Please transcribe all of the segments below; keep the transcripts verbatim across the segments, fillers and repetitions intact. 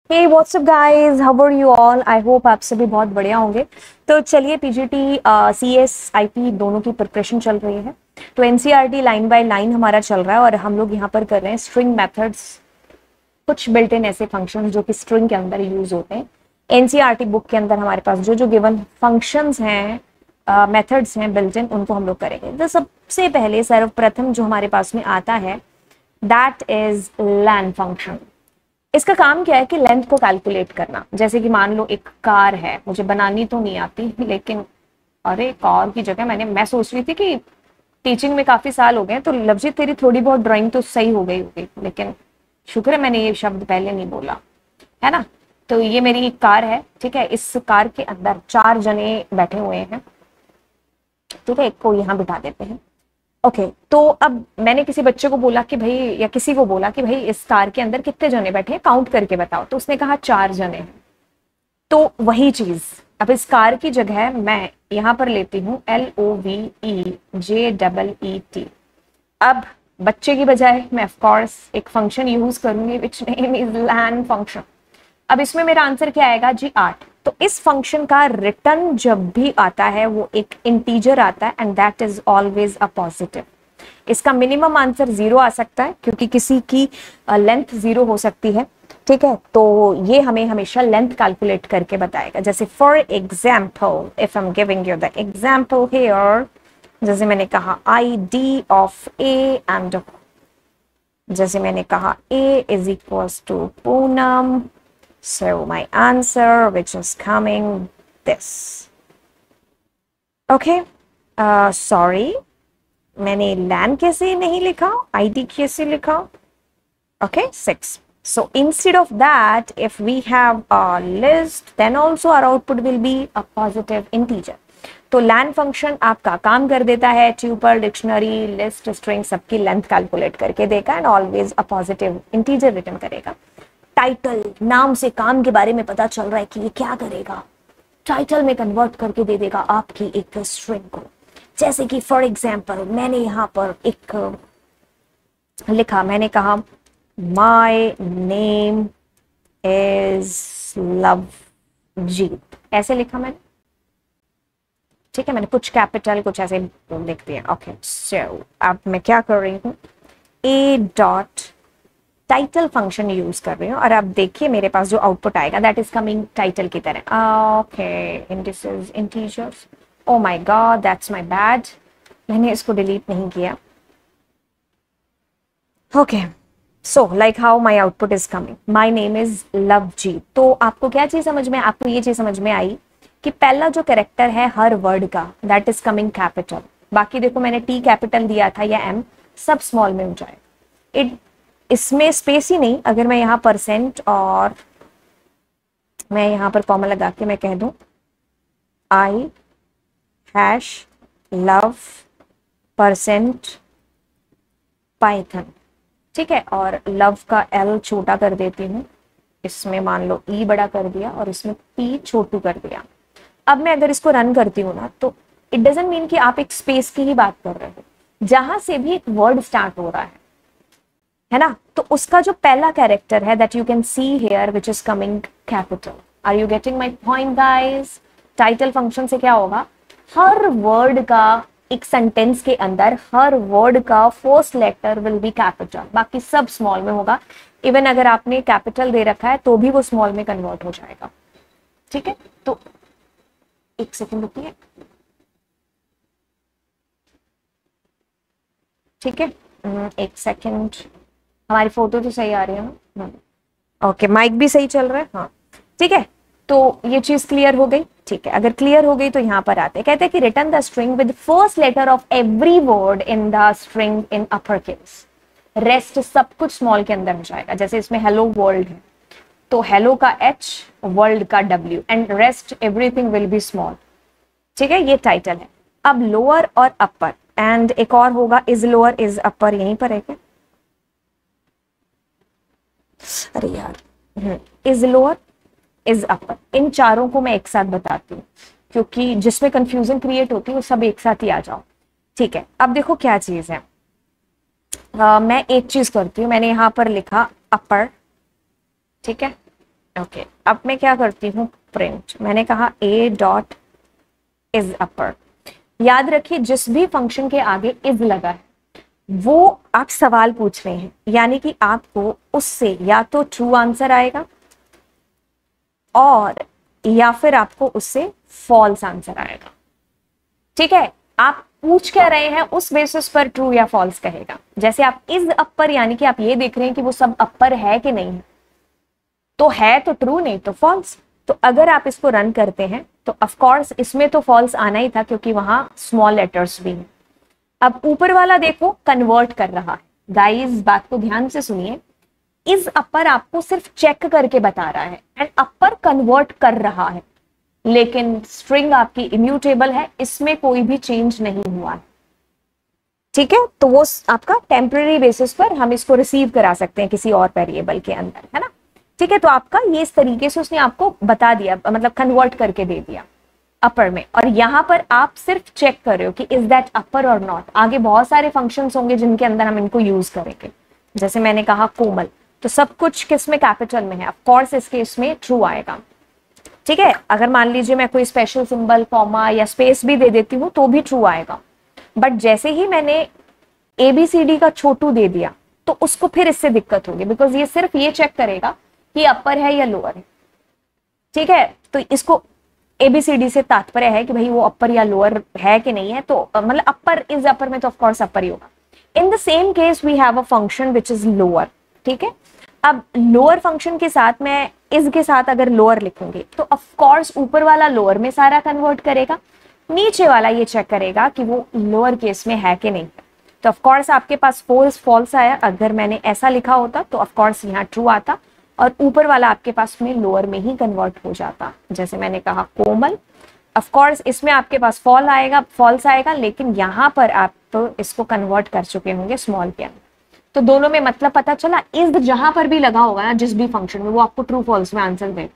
Hey what's up guys, how are you all. I hope आप सभी बहुत बढ़िया होंगे। तो चलिए PGT C S I P दोनों की प्रिपरेशन चल रही है। तो एनसीईआरटी लाइन बाय लाइन हमारा चल रहा है और हम लोग यहाँ पर कर रहे हैं स्ट्रिंग मेथड्स, कुछ बिल्ट इन ऐसे फंक्शन जो कि स्ट्रिंग के अंदर यूज होते हैं। एनसीईआरटी बुक के अंदर हमारे पास जो जो गिवन फंक्शंस हैं, मेथड्स हैं बिल्ट इन, उनको हम लोग करेंगे। तो सबसे पहले सर्वप्रथम जो हमारे पास में आता है दैट इज लैन फंक्शन। इसका काम क्या है कि लेंथ को कैलकुलेट करना। जैसे कि मान लो एक कार है, मुझे बनानी तो नहीं आती, लेकिन अरे कार की जगह मैंने मैं सोच रही थी कि टीचिंग में काफी साल हो गए तो लवजीत तेरी थोड़ी बहुत ड्राइंग तो सही हो गई होगी, लेकिन शुक्र है मैंने ये शब्द पहले नहीं बोला, है ना। तो ये मेरी एक कार है, ठीक है। इस कार के अंदर चार जने बैठे हुए हैं, ठीक है। एक को यहाँ बिठा देते हैं, ओके okay, तो अब मैंने किसी बच्चे को बोला कि भाई, या किसी को बोला कि भाई इस कार के अंदर कितने जने बैठे हैं, काउंट करके बताओ। तो उसने कहा चार जने हैं। तो वही चीज अब इस कार की जगह मैं यहां पर लेती हूं L O V E J double E T. अब बच्चे की बजाय मैं ऑफ कोर्स एक फंक्शन यूज करूंगी which name is len function. अब इसमें मेरा आंसर क्या आएगा जी, आठ। तो इस फंक्शन का रिटर्न जब भी आता है वो एक इंटीजर आता है and that is always a positive. इसका मिनिमम आंसर जीरो आ सकता है क्योंकि किसी की लेंथ जीरो हो सकती है, ठीक है। तो ये हमें हमेशा लेंथ कैलकुलेट करके बताएगा। जैसे for example if I am giving you the example here, जैसे मैंने कहा I D of a and जैसे मैंने कहा a is equals to Poonam. So my answer, which is coming this. Okay. Uh, sorry. मैंने LAN कैसे नहीं लिखा, I D कैसे लिखा? Okay, six. So instead of that, if we have a list, then also our output will be a positive integer. तो LAN function आपका काम कर देता है, ट्यूपल, डिक्शनरी, लिस्ट, स्ट्रिंग सबकी लेंथ कैलकुलेट करके देगा and always a positive integer return करेगा। टाइटल, नाम से काम के बारे में पता चल रहा है कि ये क्या करेगा, टाइटल में कन्वर्ट करके दे देगा आपकी एक स्ट्रिंग को। जैसे कि फॉर एग्जांपल मैंने यहाँ पर एक लिखा, मैंने कहा माय नेम इज लवजीत, ऐसे लिखा मैंने, ठीक है। मैंने कुछ कैपिटल कुछ ऐसे लिख दिया, ओके। सो अब मैं क्या कर रही हूँ, a dot title function use कर रही हूँ और अब देखिए मेरे पास जो आउटपुट आएगा दैट इज कमिंग टाइटल की तरह। Okay, indices, integers, oh my god that's my bad, मैंने इसको डिलीट नहीं किया। Okay, so like how my output is coming, my name is Lovejeet. तो आपको क्या चीज समझ में, आपको ये चीज समझ में आई कि पहला जो कैरेक्टर है हर वर्ड का दैट इज कमिंग कैपिटल। बाकी देखो मैंने टी कैपिटल दिया था या एम, सब स्मॉल में हो जाएगा। इट इसमें स्पेस ही नहीं, अगर मैं यहाँ परसेंट और मैं यहाँ पर कॉमा लगा के मैं कह दूं I hash love percent Python, ठीक है, और लव का एल छोटा कर देती हूँ, इसमें मान लो ई बड़ा कर दिया और इसमें पी छोटू कर दिया। अब मैं अगर इसको रन करती हूँ ना, तो इट डजंट मीन कि आप एक स्पेस की ही बात कर रहे हो, जहां से भी एक वर्ड स्टार्ट हो रहा है है ना, तो उसका जो पहला कैरेक्टर है that you can see here which is coming capital. Are you getting my point guys? Title function से क्या होगा, हर वर्ड का एक सेंटेंस के अंदर हर वर्ड का first letter will be capital, बाकी सब स्मॉल में होगा। इवन अगर आपने कैपिटल दे रखा है तो भी वो स्मॉल में कन्वर्ट हो जाएगा, ठीक है। तो एक सेकेंड रुकिए, ठीक है, एक सेकेंड, हमारी फोटो तो सही आ रही है ना, ओके, माइक भी सही चल रहा है, हाँ ठीक है। तो ये चीज क्लियर हो गई, ठीक है। अगर क्लियर हो गई तो यहाँ पर आते हैं, कहते हैं कि return the string with first letter of every word in the string in upper case. Rest सब कुछ स्मॉल के अंदर हो जाएगा। जैसे इसमें हेलो वर्ल्ड है तो हेलो का एच, वर्ल्ड का W and rest everything will be small, ठीक है। ये टाइटल है। अब लोअर और अपर एंड एक और होगा इज लोअर इज अपर, यहीं पर है क्या, अरे यार, इज लोअर इज अपर, इन चारों को मैं एक साथ बताती हूँ क्योंकि जिसमें कंफ्यूजन क्रिएट होती है वो सब एक साथ ही आ जाओ, ठीक है। अब देखो क्या चीज है, आ, मैं एक चीज करती हूँ, मैंने यहां पर लिखा अपर, ठीक है, ओके, अब मैं क्या करती हूँ, प्रिंट, मैंने कहा ए डॉट इज अपर। याद रखिए जिस भी फंक्शन के आगे इज लगा है वो आप सवाल पूछ रहे हैं, यानी कि आपको उससे या तो ट्रू आंसर आएगा और या फिर आपको उससे फॉल्स आंसर आएगा। ठीक है, आप पूछ क्या रहे हैं उस बेसिस पर ट्रू या फॉल्स कहेगा। जैसे आप इज अपर, यानी कि आप ये देख रहे हैं कि वो सब अपर है कि नहीं है, तो है तो ट्रू, नहीं तो फॉल्स। तो अगर आप इसको रन करते हैं तो ऑफ कोर्स इसमें तो फॉल्स आना ही था क्योंकि वहां स्मॉल लेटर्स भी हैं। अब ऊपर वाला देखो कन्वर्ट कर रहा है। गाइस बात को ध्यान से सुनिए, इज अपर आपको सिर्फ चेक करके बता रहा है एंड अपर कन्वर्ट कर रहा है, लेकिन स्ट्रिंग आपकी इम्यूटेबल है, इसमें कोई भी चेंज नहीं हुआ है। ठीक है, तो वो आपका टेम्पररी बेसिस पर हम इसको रिसीव करा सकते हैं किसी और वेरिएबल के अंदर, है ना। ठीक है, तो आपका ये इस तरीके से उसने आपको बता दिया, मतलब कन्वर्ट करके दे दिया अपर में, और यहां पर आप सिर्फ चेक कर रहे हो कि इज दैट अपर और नॉट। आगे बहुत सारे फंक्शंस होंगे जिनके अंदर हम इनको यूज करेंगे। जैसे मैंने कहा कोमल, तो सब कुछ किस में, कैपिटल में है, ऑफ कोर्स इस केस में ट्रू आएगा। ठीक है, अगर मान लीजिए मैं कोई स्पेशल सिंबल, कॉमा या स्पेस भी दे देती हूँ तो भी ट्रू आएगा। बट जैसे ही मैंने एबीसीडी का छोटू दे दिया तो उसको फिर इससे दिक्कत होगी, बिकॉज ये सिर्फ ये चेक करेगा कि अपर है या लोअर है। ठीक है, तो इसको एबीसीडी से तात्पर्य है कि भाई वो अपर या लोअर है कि नहीं है, तो मतलब अपर इज अपर में तो ऑफ कोर्स अपर ही होगा। In the same case we have a function which is lower. ठीक है, अब लोअर फंक्शन के साथ मैं इज के साथ अगर लोअर लिखूंगी तो ऑफ कोर्स ऊपर वाला लोअर में सारा कन्वर्ट करेगा, नीचे वाला ये चेक करेगा कि वो लोअर केस में है कि नहीं। तो ऑफ कोर्स आपके पास फॉल्स फॉल्स आया। अगर मैंने ऐसा लिखा होता तो ऑफ कोर्स यहाँ ट्रू आता और ऊपर वाला आपके पास में लोअर में ही कन्वर्ट हो जाता। जैसे मैंने कहा कोमल, ऑफ कोर्स इसमें आपके पास फॉल आएगा, फॉल्स आएगा, लेकिन यहाँ पर आप तो इसको कन्वर्ट कर चुके होंगे स्मॉल के अंदर। तो दोनों में मतलब पता चला, इज जहां पर भी लगा होगा ना जिस भी फंक्शन में, वो आपको ट्रू फॉल्स में आंसर दे।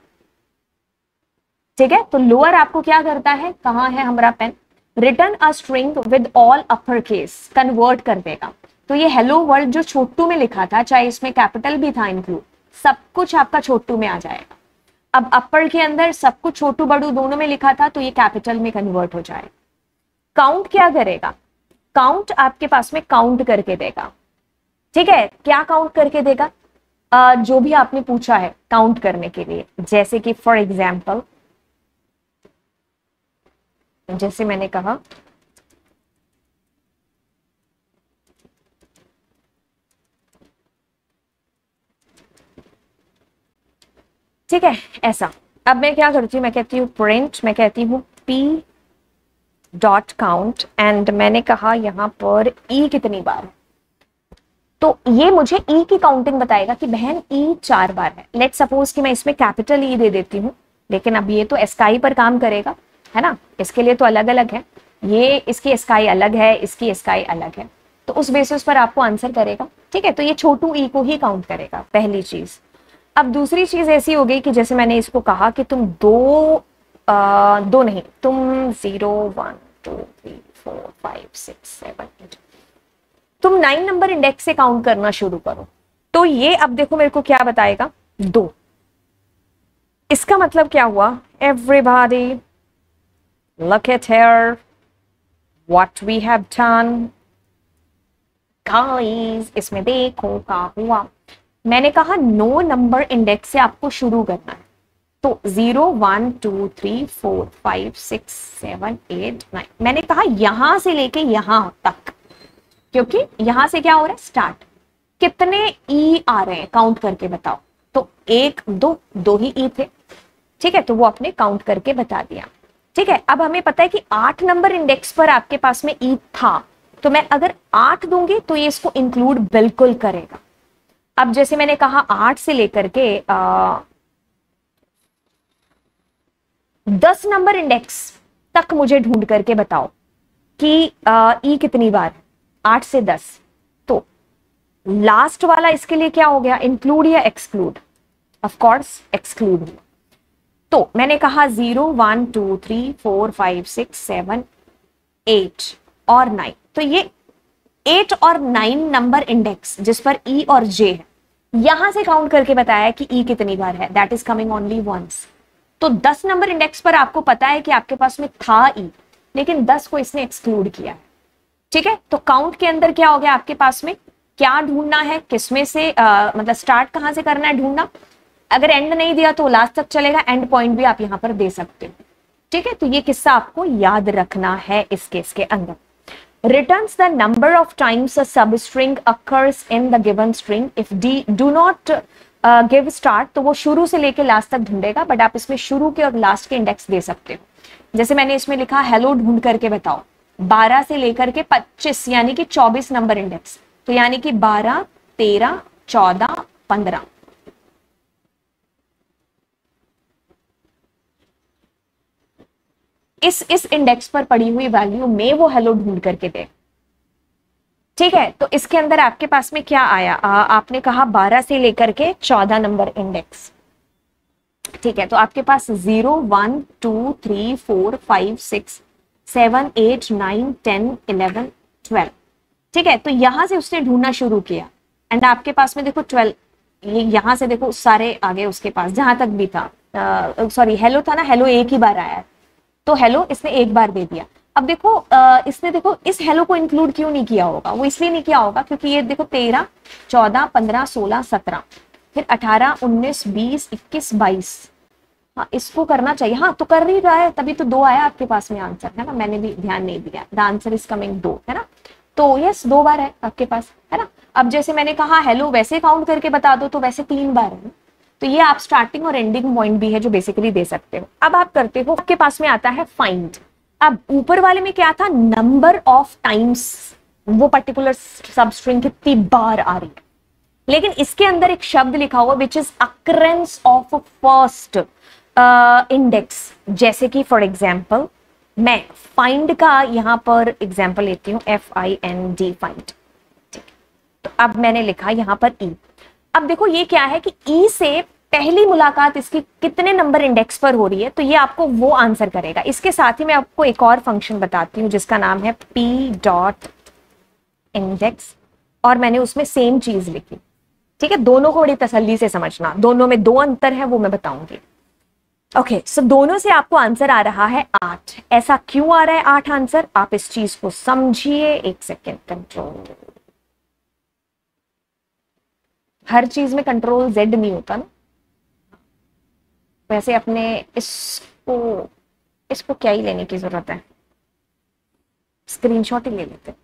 ठीक है, तो लोअर आपको क्या करता है, कहाँ है हमारा pen, return a string with all upper case, convert कर देगा। तो ये हेलो वर्ल्ड जो छोटू में लिखा था, चाहे इसमें कैपिटल भी था इंक्लूड, सब कुछ आपका छोटू में आ जाएगा। अब अपर के अंदर सब कुछ छोटू बड़ू दोनों में लिखा था तो ये कैपिटल में कन्वर्ट हो जाएगा। काउंट क्या करेगा, काउंट आपके पास में काउंट करके देगा। ठीक है, क्या काउंट करके देगा, uh, जो भी आपने पूछा है काउंट करने के लिए। जैसे कि फॉर एग्जाम्पल, जैसे मैंने कहा ठीक है ऐसा। अब मैं क्या करती हूँ, मैं कहती हूँ प्रिंट, मैं कहती हूँ p डॉट काउंट एंड मैंने कहा यहाँ पर e कितनी बार है, तो ये मुझे e की काउंटिंग बताएगा कि बहन e चार बार है। लेट सपोज कि मैं इसमें कैपिटल e दे देती हूँ, लेकिन अब ये तो एस्काई पर काम करेगा, है ना, इसके लिए तो अलग अलग है, ये इसकी एस्काई अलग है, इसकी एस्काई अलग है, तो उस बेसिस पर आपको आंसर करेगा। ठीक है, तो ये छोटू ई को ही काउंट करेगा, पहली चीज। अब दूसरी चीज ऐसी हो गई कि जैसे मैंने इसको कहा कि तुम दो आ, दो नहीं, तुम zero one two three four five six seven eight, तुम नाइन नंबर इंडेक्स से काउंट करना शुरू करो। तो ये अब देखो मेरे को क्या बताएगा, दो। इसका मतलब क्या हुआ, everybody look at here what we have done guys, इसमें देखो क्या हुआ। मैंने कहा नो नंबर इंडेक्स से आपको शुरू करना है, तो zero one two three four five six seven eight nine, मैंने कहा यहां से लेके यहां तक, क्योंकि यहां से क्या हो रहा है स्टार्ट। कितने ई आ रहे हैं काउंट करके बताओ, तो एक दो दो ही ई थे। ठीक है, तो वो आपने काउंट करके बता दिया। ठीक है, अब हमें पता है कि आठ नंबर इंडेक्स पर आपके पास में ई था, तो मैं अगर आठ दूंगी तो ये इसको इंक्लूड बिल्कुल करेगा। अब जैसे मैंने कहा आठ से लेकर के आ, दस नंबर इंडेक्स तक मुझे ढूंढ करके बताओ कि आ, ई कितनी बार है, आठ से दस, तो लास्ट वाला इसके लिए क्या हो गया, इंक्लूड या एक्सक्लूड, ऑफ कोर्स एक्सक्लूड हुआ। तो मैंने कहा zero one two three four five six seven eight और नाइन, तो ये एट और नाइन नंबर इंडेक्स जिस पर ई और जे है, यहां से काउंट करके बताया कि ई कितनी बार है, that is coming only once. तो दस नंबर इंडेक्स पर आपको पता है कि आपके पास में था ई, लेकिन दस को इसने एक्सक्लूड किया है, ठीक है। तो काउंट के अंदर क्या हो गया आपके पास में, क्या ढूंढना है, किसमें से आ, मतलब स्टार्ट कहां से करना है ढूंढना। अगर एंड नहीं दिया तो लास्ट तक चलेगा, एंड पॉइंट भी आप यहां पर दे सकते हो, ठीक है। तो ये किस्सा आपको याद रखना है इस केस के अंदर। returns the number of times a substring occurs in the given string if d do not uh, give start, तो वो शुरू से लेके लास्ट तक ढूंढेगा, बट आप इसमें शुरू के और लास्ट के इंडेक्स दे सकते हो। जैसे मैंने इसमें लिखा हेलो ढूंढ करके बताओ, बारह से लेकर के पच्चीस यानी कि चौबीस नंबर इंडेक्स, तो यानी कि बारह, तेरह, चौदह, पंद्रह। इस इस इंडेक्स पर पड़ी हुई वैल्यू में वो हेलो ढूंढ करके दे, ठीक है। तो इसके अंदर आपके पास में क्या आया, आ, आपने कहा बारह से लेकर के चौदह नंबर इंडेक्स, ठीक है। तो आपके पास zero, one, two, three, four, five, six, seven, eight, nine, ten, eleven, twelve, ठीक है। तो यहां से उसने ढूंढना शुरू किया, एंड आपके पास में देखो ट्वेल्व, ये यहां से देखो सारे आ गए उसके पास जहां तक भी था, सॉरी हेलो था ना, हेलो एक ही बार आया, तो हेलो इसने एक बार दे दिया। अब देखो आ, इसने देखो इस हेलो को इंक्लूड क्यों नहीं किया होगा, वो इसलिए नहीं किया होगा क्योंकि ये देखो तेरह, चौदह, पंद्रह, सोलह, सत्रह, फिर अठारह, उन्नीस, बीस, इक्कीस, बाईस, हाँ इसको करना चाहिए, हाँ तो कर नहीं रहा है, तभी तो दो आया आपके पास में आंसर, है ना, मैंने भी ध्यान नहीं दिया, द आंसर इज कमिंग दो, है ना। तो यस दो बार है आपके पास, है ना। अब जैसे मैंने कहा हेलो वैसे काउंट करके बता दो, तो वैसे तीन बार है, तो ये आप स्टार्टिंग और एंडिंग पॉइंट भी है जो बेसिकली दे सकते हो। अब आप करते हो, आपके पास में आता है फाइंड। अब ऊपर वाले में क्या था, नंबर ऑफ टाइम्स वो पर्टिकुलर सबस्ट्रिंग कितनी बार आ रही है, लेकिन इसके अंदर एक शब्द लिखा हुआ which is occurrence of first index. जैसे कि फॉर एग्जाम्पल मैं फाइंड का यहां पर एग्जाम्पल लेती हूँ, F I N D find, ठीक। तो अब मैंने लिखा यहां पर ई। अब देखो ये क्या है कि ई से पहली मुलाकात इसकी कितने नंबर इंडेक्स पर हो रही है, तो ये आपको वो आंसर करेगा। इसके साथ ही मैं आपको एक और फंक्शन बताती हूँ जिसका नाम है पी डॉट इंडेक्स, और मैंने उसमें सेम चीज लिखी, ठीक है। दोनों को बड़ी तसल्ली से समझना, दोनों में दो अंतर है वो मैं बताऊंगी। ओके सो दोनों से आपको आंसर आ रहा है आठ। ऐसा क्यों आ रहा है आठ आंसर, आप इस चीज को समझिए। एक सेकेंड, कंट्रोल, हर चीज में कंट्रोल जेड नहीं होता ना, वैसे अपने इसको इसको क्या ही लेने की जरूरत है, स्क्रीनशॉट ही ले लेते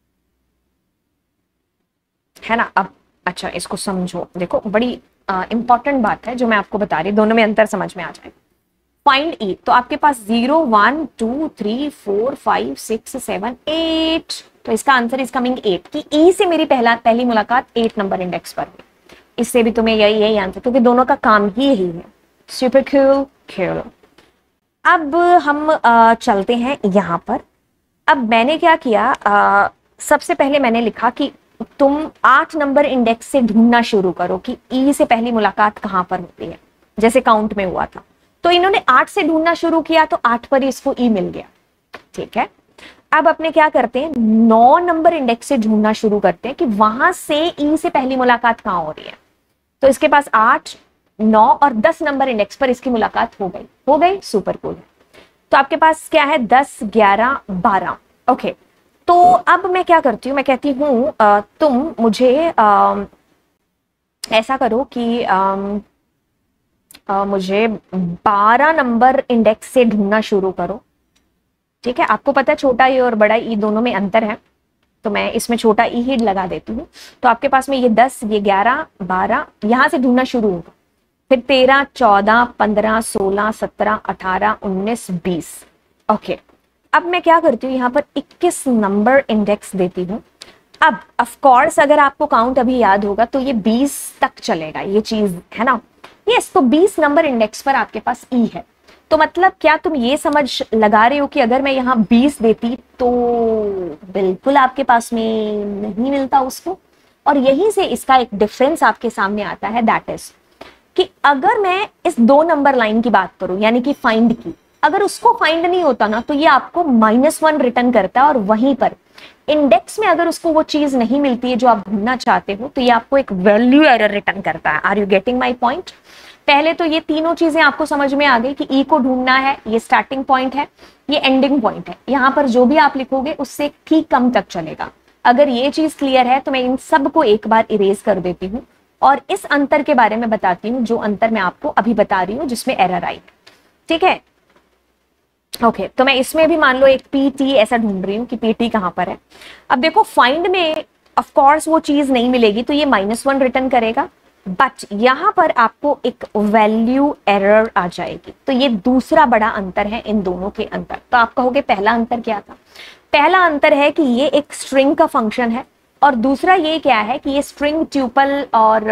है ना। अब अच्छा इसको समझो, देखो बड़ी इंपॉर्टेंट बात है जो मैं आपको बता रही, दोनों में अंतर समझ में आ जाए। फाइंड ई, तो आपके पास zero, one, two, three, four, five, six, seven, eight, तो इसका आंसर इज कमिंग एट, कि ई से मेरी पहला पहली मुलाकात एट नंबर इंडेक्स पर हुई। इससे भी तुम्हें यही यही आंसर, क्योंकि दोनों का काम ही यही है। Super cool cool. अब हम आ, चलते हैं यहां पर। अब मैंने क्या किया, आ, सबसे पहले मैंने लिखा कि तुम आठ नंबर इंडेक्स से ढूंढना शुरू करो कि ई से पहली मुलाकात कहां पर होती है, जैसे काउंट में हुआ था। तो इन्होंने आठ से ढूंढना शुरू किया, तो आठ पर ही इसको ई मिल गया, ठीक है। अब अपने क्या करते हैं, नौ नंबर इंडेक्स से ढूंढना शुरू करते हैं कि वहां से ई से पहली मुलाकात कहां हो रही है। तो इसके पास आठ, नौ और दस नंबर इंडेक्स पर इसकी मुलाकात हो गई हो गई सुपर कूल। तो आपके पास क्या है, दस, ग्यारह, बारह। ओके, तो अब मैं क्या करती हूँ, मैं कहती हूँ तुम मुझे आ, ऐसा करो कि आ, आ, मुझे बारह नंबर इंडेक्स से ढूंढना शुरू करो, ठीक है। आपको पता है छोटा ई और बड़ा ई दोनों में अंतर है, तो मैं इसमें छोटा ई ही लगा देती हूँ। तो आपके पास में ये दस, ये ग्यारह, बारह, यहां से ढूंढना शुरू होगा, फिर तेरह, चौदह, पंद्रह, सोलह, सत्रह, अठारह, उन्नीस, बीस। ओके, अब मैं क्या करती हूँ, यहाँ पर इक्कीस नंबर इंडेक्स देती हूँ। अब ऑफ कोर्स अगर आपको काउंट अभी याद होगा तो ये बीस तक चलेगा, ये चीज है ना। यस, तो बीस नंबर इंडेक्स पर आपके पास ई है। तो मतलब क्या तुम ये समझ लगा रहे हो कि अगर मैं यहाँ बीस देती तो बिल्कुल आपके पास में नहीं मिलता उसको। और यहीं से इसका एक डिफरेंस आपके सामने आता है, दैट इज कि अगर मैं इस दो नंबर लाइन की बात करूं, यानी कि फाइंड की, अगर उसको फाइंड नहीं होता ना तो ये आपको माइनस वन रिटर्न करता है, और वहीं पर इंडेक्स में अगर उसको वो चीज नहीं मिलती है जो आप ढूंढना चाहते हो, तो ये आपको एक वैल्यू एरर रिटर्न करता है। Are you getting my point? पहले तो ये तीनों चीजें आपको समझ में आ गई कि ई को ढूंढना है, ये स्टार्टिंग पॉइंट है, ये एंडिंग पॉइंट है। यहां पर जो भी आप लिखोगे उससे ठीक कम तक चलेगा। अगर ये चीज क्लियर है तो मैं इन सब को एक बार इरेज कर देती हूँ और इस अंतर के बारे में बताती हूँ जो अंतर मैं आपको अभी बता रही हूँ जिसमें एरर आई। ठीक है, ओके okay, तो मैं इसमें भी मान लो एक पी टी ऐसा ढूंढ रही हूँ कि पी टी कहां पर है। अब देखो फाइंड में ऑफ कोर्स वो चीज नहीं मिलेगी तो ये माइनस वन रिटर्न करेगा, बट यहां पर आपको एक वैल्यू एरर आ जाएगी। तो ये दूसरा बड़ा अंतर है इन दोनों के अंतर। तो आप कहोगे पहला अंतर क्या था? पहला अंतर है कि ये एक स्ट्रिंग का फंक्शन है और दूसरा ये क्या है कि ये स्ट्रिंग ट्यूपल और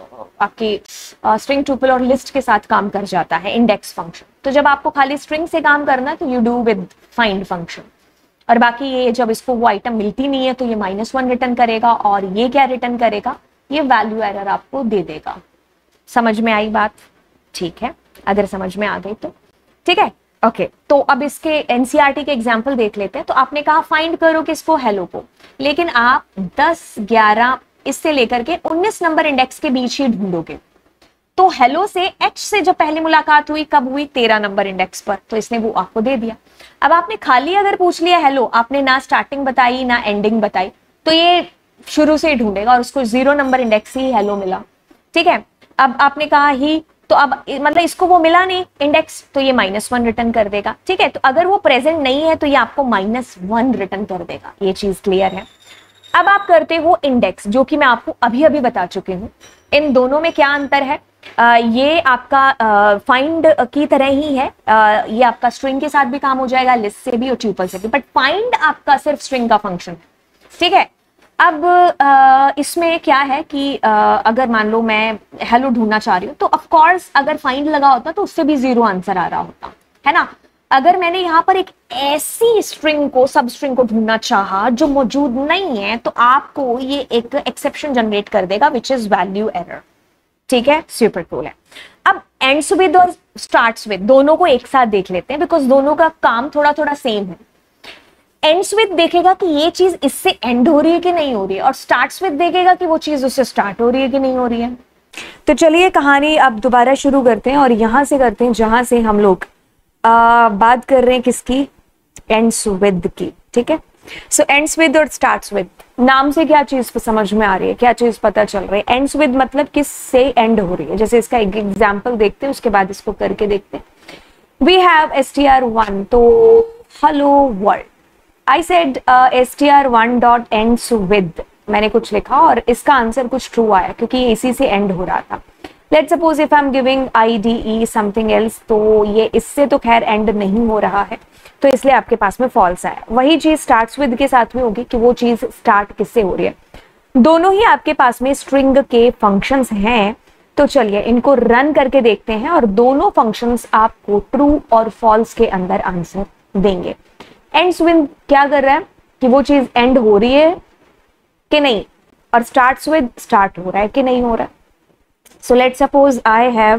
आपके स्ट्रिंग ट्यूपल और लिस्ट के साथ काम कर जाता है, इंडेक्स फंक्शन। तो जब आपको खाली स्ट्रिंग से काम करना है तो you do with find function, और बाकी ये जब इसको वो आइटम मिलती नहीं है तो ये माइनस वन रिटर्न करेगा और ये क्या रिटर्न करेगा, ये वैल्यू एरर आपको दे देगा। समझ में आई बात? ठीक है, अगर समझ में आ गई तो ठीक है। ओके okay, तो अब इसके एनसीईआरटी के एग्जाम्पल देख लेते हैं। तो आपने कहा फाइंड करो किसको, हेलो को, लेकिन आप दस, ग्यारह इससे लेकर के उन्नीस नंबर इंडेक्स के बीच ही ढूंढोगे। तो हेलो से एच से जब पहली मुलाकात हुई कब हुई? तेरह नंबर इंडेक्स पर, तो इसने वो आपको दे दिया। अब आपने खाली अगर पूछ लिया हेलो, आपने ना स्टार्टिंग बताई ना एंडिंग बताई, तो ये शुरू से ही ढूंढेगा और उसको जीरो नंबर इंडेक्स ही हेलो मिला। ठीक है, अब आपने कहा ही, तो अब मतलब इसको वो मिला नहीं इंडेक्स, तो ये माइनस वन रिटर्न कर देगा। ठीक है, तो अगर वो प्रेजेंट नहीं है तो ये आपको माइनस वन रिटर्न कर देगा। ये चीज क्लियर है? अब आप करते हो इंडेक्स, जो कि मैं आपको अभी अभी बता चुकी हूँ। इन दोनों में क्या अंतर है? आ, ये आपका फाइंड की तरह ही है। आ, ये आपका स्ट्रिंग के साथ भी काम हो जाएगा, लिस्ट से भी और ट्यूपल से भी, बट फाइंड आपका सिर्फ स्ट्रिंग का फंक्शन है। ठीक है, अब आ, इसमें क्या है कि आ, अगर मान लो मैं हेलो ढूंढना चाह रही हूँ तो ऑफ कोर्स अगर फाइंड लगा होता तो उससे भी जीरो आंसर आ रहा होता है ना। अगर मैंने यहाँ पर एक ऐसी स्ट्रिंग को, सब स्ट्रिंग को ढूंढना चाहा जो मौजूद नहीं है, तो आपको ये एक एक्सेप्शन जनरेट कर देगा विच इज वैल्यू एरर। ठीक है, सुपर कूल है। अब एंड्स विद और स्टार्ट्स विद दोनों को एक साथ देख लेते हैं, बिकॉज दोनों का काम थोड़ा थोड़ा सेम है। एंड्स विद देखेगा कि ये चीज इससे एंड हो रही है कि नहीं हो रही है, और स्टार्ट्स विद देखेगा कि वो चीज उससे स्टार्ट हो रही है कि नहीं हो रही है। तो चलिए कहानी अब दोबारा शुरू करते हैं और यहां से करते हैं जहां से हम लोग बात कर रहे हैं किसकी, एंड्स विद की। ठीक है, सो एंड्स विद और स्टार्ट्स विद, नाम से क्या चीज समझ में आ रही है, क्या चीज पता चल रही है? एंड्स विद मतलब किस से एंड हो रही है। जैसे इसका एक एग्जाम्पल देखते हैं, उसके बाद इसको करके देखते हैं। We have S T R one, तो hello world. I said S T R one dot ends with, मैंने कुछ लिखा और इसका आंसर कुछ ट्रू आया क्योंकि इसी से एंड हो रहा था। Let's suppose if I am giving I D E something else, तो ये इससे तो खैर एंड नहीं हो रहा है, तो इसलिए आपके पास में फॉल्स आया। वही चीज स्टार्ट्स विद के साथ में होगी कि वो चीज स्टार्ट किससे हो रही है। दोनों ही आपके पास में स्ट्रिंग के फंक्शंस हैं, तो चलिए इनको रन करके देखते हैं और दोनों फंक्शंस आपको ट्रू और फॉल्स के अंदर आंसर देंगे। एंड्स विद क्या कर रहा है कि वो चीज एंड हो रही है कि नहीं, और स्टार्ट्स विद स्टार्ट हो रहा है कि नहीं हो रहा है। So let's suppose I have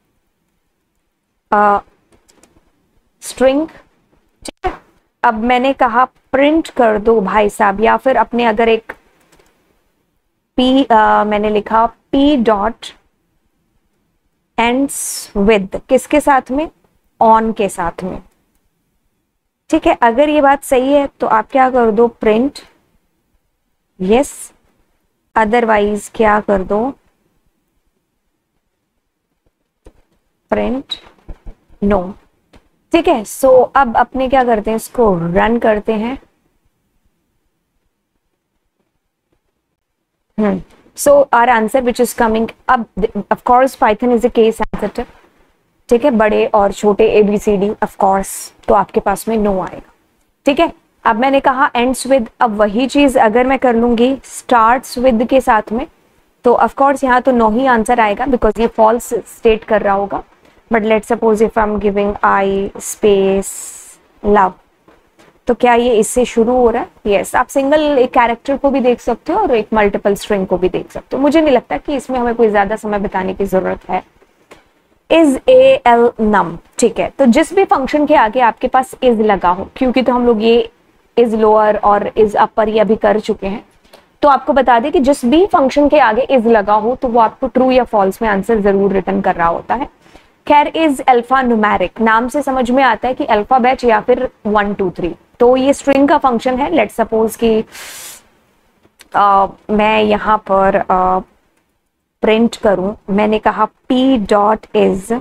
a string. अब मैंने कहा प्रिंट कर दो भाई साहब, या फिर अपने अगर एक पी uh, मैंने लिखा पी डॉट एंड्स विद, किसके साथ में, ऑन के साथ में। ठीक है, अगर ये बात सही है तो आप क्या कर दो, प्रिंट यस, अदरवाइज क्या कर दो, प्रिंट नो। ठीक है, सो so, अब अपने क्या करते हैं, इसको रन करते हैं। Hmm so our answer which is coming, अब of course Python is a case sensitive. ठीक है, बड़े और छोटे एबीसीडी ऑफ कोर्स, तो आपके पास में नो आएगा। ठीक है, अब मैंने कहा एंड्स विद, अब वही चीज अगर मैं कर लूंगी स्टार्ट्स विद के साथ में, तो ऑफ कोर्स यहाँ तो नो ही आंसर आएगा बिकॉज ये फॉल्स स्टेट कर रहा होगा। But let's suppose if I am giving I space love, तो क्या ये इससे शुरू हो रहा है? यस yes, आप सिंगल एक कैरेक्टर को भी देख सकते हो और एक मल्टीपल स्ट्रिंग को भी देख सकते हो। मुझे नहीं लगता कि इसमें हमें कोई ज्यादा समय बिताने की जरूरत है। इज ए एल नम, ठीक है, तो जिस भी फंक्शन के आगे आपके पास इज लगा हो, क्योंकि तो हम लोग ये इज लोअर और इज अपर ये अभी कर चुके हैं, तो आपको बता दें कि जिस भी फंक्शन के आगे इज लगा हो तो वो आपको ट्रू या फॉल्स में आंसर जरूर रिटर्न कर रहा होता है। खैर, इज अल्फा न्यूमेरिक, नाम से समझ में आता है कि अल्फाबेट या फिर वन टू थ्री, तो ये स्ट्रिंग का फंक्शन है। लेट्स सपोज कि आ, मैं यहां पर प्रिंट करूं, मैंने कहा p dot is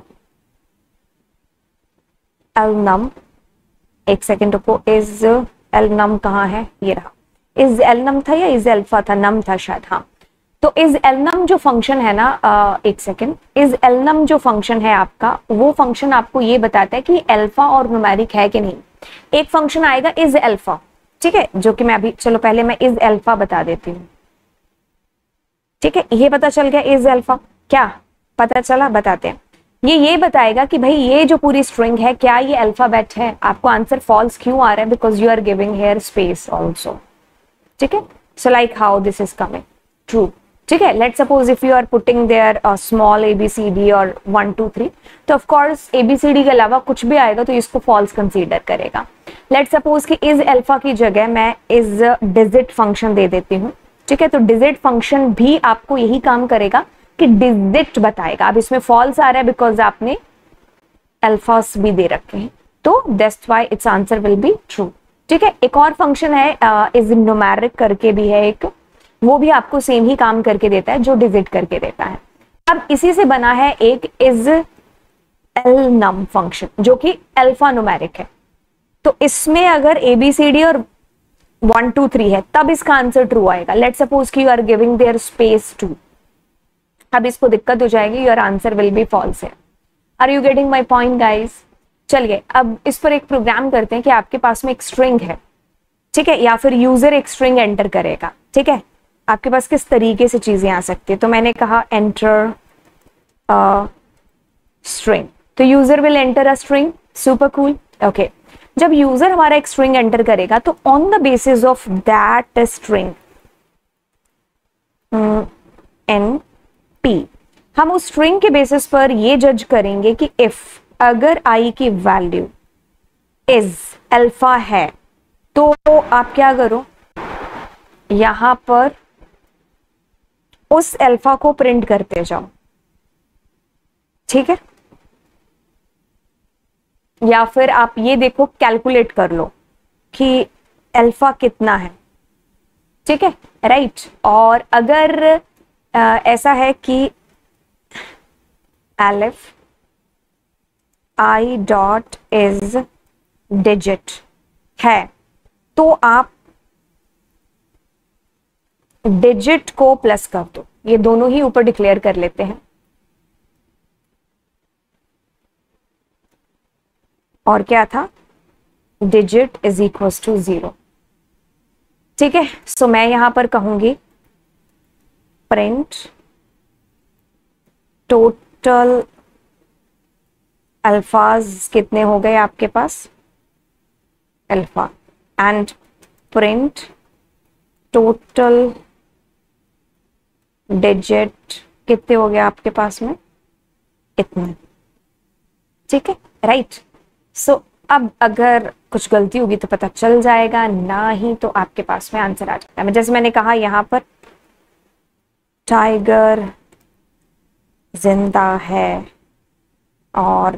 al num, एक सेकेंड रुको, इज एल नम कहाँ है, ये रहा, इज एल नम था या इज अल्फा था, नम था शायद, हाँ। तो इज एल नम जो फंक्शन है ना, आ, एक सेकेंड, इज एल नम जो फंक्शन है आपका, वो फंक्शन आपको ये बताता है कि अल्फा और न्यूमेरिक है कि नहीं। एक फंक्शन आएगा इज अल्फा, ठीक है, जो कि मैं अभी, चलो पहले मैं इज अल्फा बता देती हूँ, ठीक है, ये पता चल गया इज अल्फा, क्या पता चला, बताते हैं। ये ये बताएगा कि भाई ये जो पूरी स्ट्रिंग है क्या ये अल्फाबेट है। आपको आंसर फॉल्स क्यों आ रहा है, because you are giving here space also, ठीक है। So like how this is coming true, ठीक है। Let suppose if you are putting there small ABCD और वन टू थ्री, तो ऑफ कोर्स एबीसीडी के अलावा कुछ भी आएगा तो इसको फॉल्स कंसीडर करेगा। लेट सपोज कि इज अल्फा की जगह मैं इज डिजिट फंक्शन दे देती हूँ, ठीक है। तो डिजिट फंक्शन भी आपको यही काम करेगा कि डिजिट बताएगा। अब इसमें फॉल्स आ रहा है बिकॉज आपने अल्फास भी दे रखे हैं, तो that's why its answer will be true, ठीक है। एक और फंक्शन है इज न्यूमेरिक करके भी है एक, वो भी आपको सेम ही काम करके देता है जो डिजिट करके देता है। अब इसी से बना है एक इज एल नम फंक्शन जो कि अल्फा न्यूमेरिक है। तो इसमें अगर एबीसीडी और वन टू थ्री है तब इसका आंसर ट्रू आएगा। लेट सपोज कि you are giving there space too, अब इसको दिक्कत हो जाएगी, your answer will be false है। Are you getting my point guys? चलिए अब इस पर एक प्रोग्राम करते हैं कि आपके पास में एक स्ट्रिंग है, ठीक है, या फिर यूजर एक स्ट्रिंग एंटर करेगा, ठीक है। आपके पास किस तरीके से चीजें आ सकती है, तो मैंने कहा एंटर अ स्ट्रिंग, तो user will enter a string, super cool, okay. जब यूजर हमारा एक स्ट्रिंग एंटर करेगा तो on the basis of that string N P, हम उस स्ट्रिंग के बेसिस पर ये जज करेंगे कि इफ अगर आई की वैल्यू इज अल्फा है तो आप क्या करो, यहां पर उस अल्फा को प्रिंट करते जाओ, ठीक है। या फिर आप ये देखो, कैलकुलेट कर लो कि अल्फा कितना है, ठीक है, राइट। और अगर आ, ऐसा है कि elif I dot is digit है तो आप डिजिट को प्लस कर दो, ये दोनों ही ऊपर डिक्लेयर कर लेते हैं। और क्या था, digit is equal to zero, ठीक है। सो मैं यहां पर कहूंगी प्रिंट टोटल अल्फाज कितने हो गए आपके पास, alpha, and print total digit कितने हो गए आपके पास में, इतने, ठीक है, राइट। सो अब अगर कुछ गलती होगी तो पता चल जाएगा, ना ही तो आपके पास में आंसर आ जाता है। जैसे मैंने कहा यहां पर टाइगर जिंदा है और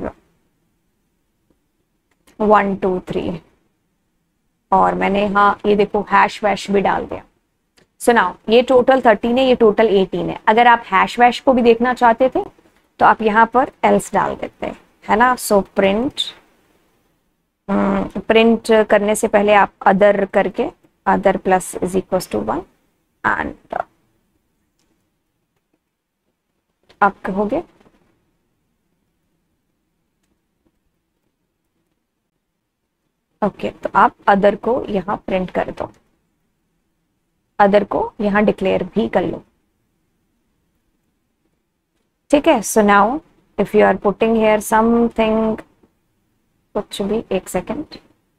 वन टू थ्री, और मैंने हाँ ये देखो हैश वैश भी डाल दिया। सुनाओ, ये टोटल थर्टीन है, ये टोटल एटीन है। अगर आप हैश वैश को भी देखना चाहते थे तो आप यहां पर एल्स डाल देते हैं, है ना। सो प्रिंट प्रिंट करने से पहले आप अदर करके, other plus is equal to one, and आप कहोगे ओके okay, तो आप अदर को यहां प्रिंट कर दो, अदर को यहां डिक्लेयर भी कर लो, ठीक है। So now if you are putting here something, कुछ भी, एक सेकेंड,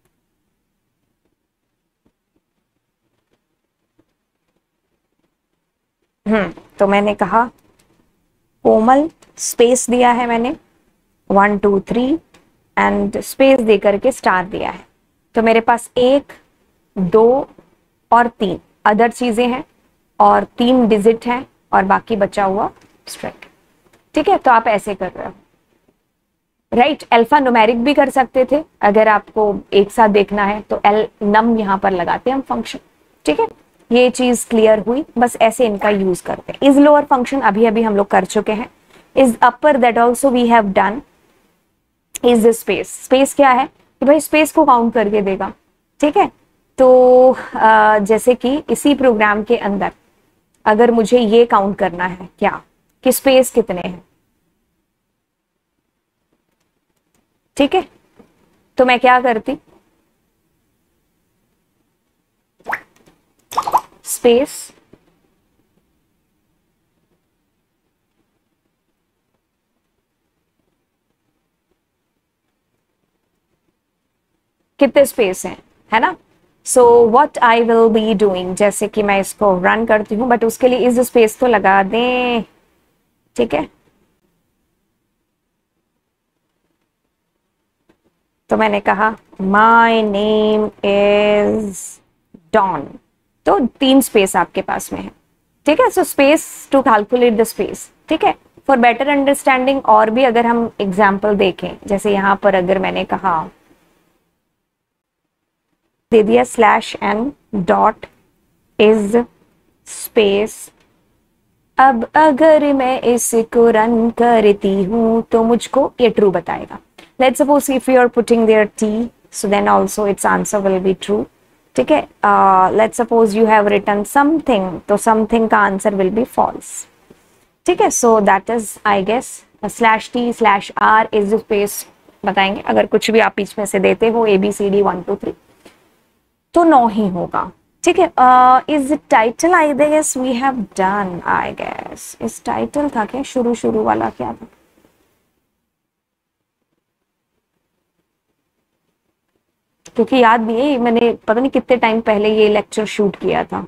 हम्म तो मैंने कहा कोमल, स्पेस दिया है मैंने one two three and space दे करके स्टार दिया है, तो मेरे पास एक दो और तीन अदर चीजें हैं और तीन डिजिट हैं और बाकी बचा हुआ स्ट्रिंग। ठीक है, तो आप ऐसे कर रहे हो, राइट। अल्फा न्यूमेरिक भी कर सकते थे, अगर आपको एक साथ देखना है तो एल नम यहां पर लगाते हैं हम फंक्शन। ठीक है, ये चीज क्लियर हुई, बस ऐसे इनका यूज करते हैं। इज लोअर फंक्शन अभी अभी हम लोग कर चुके हैं। Is upper that also we have done. Is the space, space क्या है कि भाई स्पेस को काउंट करके देगा। ठीक है, तो आ, जैसे कि इसी प्रोग्राम के अंदर अगर मुझे ये काउंट करना है क्या कि स्पेस कितने हैं, ठीक है, तो मैं क्या करती, स्पेस कितने स्पेस हैं, है ना। So what I will be doing, जैसे कि मैं इसको रन करती हूं, बट उसके लिए इस स्पेस तो लगा दें। ठीक है, तो मैंने कहा माय नेम इज डॉन, तो तीन स्पेस आपके पास में है। ठीक है, so space to calculate the space. ठीक है, फॉर बेटर अंडरस्टैंडिंग और भी अगर हम एग्जाम्पल देखें, जैसे यहां पर अगर मैंने कहा दे दिया slash N dot is space, अब अगर मैं इसको रन करती हूं तो मुझको ये ट्रू बताएगा। Let's suppose if you are putting there T, so then also its answer will be true. ठीक है, let's suppose you have written something, तो समथिंग का आंसर विल बी फॉल्स। ठीक है, so that is I guess slash T slash R is space बताएंगे। अगर कुछ भी आप बीच में से देते हो A B C D one two three तो नो ही होगा। ठीक है, is title I guess we have done, I guess is title था क्या, शुरू शुरू वाला क्या था, क्योंकि याद नहीं है, मैंने पता नहीं कितने टाइम पहले ये लेक्चर शूट किया था।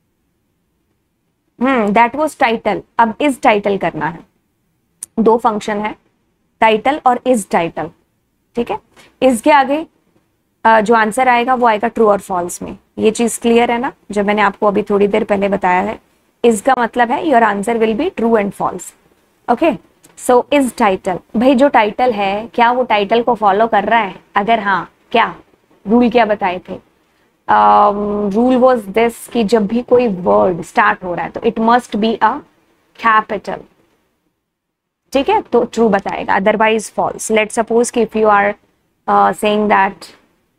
Hmm that was title. अब इज टाइटल करना है, दो फंक्शन है, टाइटल और इज टाइटल। ठीक है, इज के आगे Uh, जो आंसर आएगा वो आएगा ट्रू और फॉल्स में। ये चीज क्लियर है ना, जो मैंने आपको अभी थोड़ी देर पहले बताया है। इसका मतलब है your answer will be true and false. Okay, so is title, भाई जो टाइटल है क्या वो टाइटल को फॉलो कर रहा है, अगर हाँ क्या रूल क्या बताए थे, रूल वाज दिस कि जब भी कोई वर्ड स्टार्ट हो रहा है तो it must be a capital. ठीक है, तो ट्रू बताएगा, अदरवाइज फॉल्स। लेट्स सपोज कि if you are saying that